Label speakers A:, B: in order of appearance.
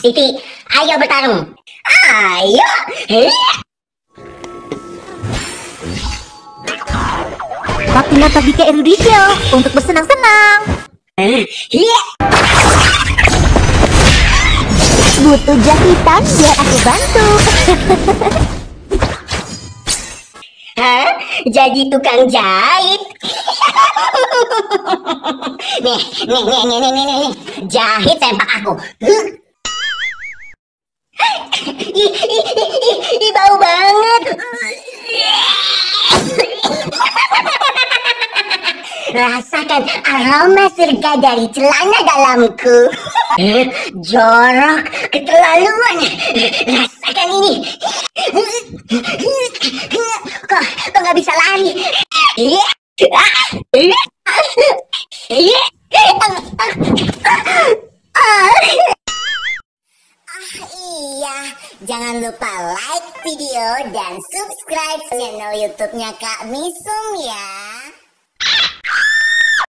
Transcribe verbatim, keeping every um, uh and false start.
A: Siti, ayo bertarung. Ayo.
B: Waktunya pergi ke Erudisio untuk bersenang-senang. Butuh jahitan, biar aku bantu.
A: Hah? Jadi tukang jahit? Nih, nih, nih, nih, nih, nih, nih. Jahit sempak aku. Ih, ih, ih, ih, bau banget. Rasakan aroma surga dari celana dalamku. Jorok, keterlaluan. Rasakan ini. Kok, kok nggak bisa lari? Iya, jangan lupa like video dan subscribe channel YouTube-nya Kak Misum ya.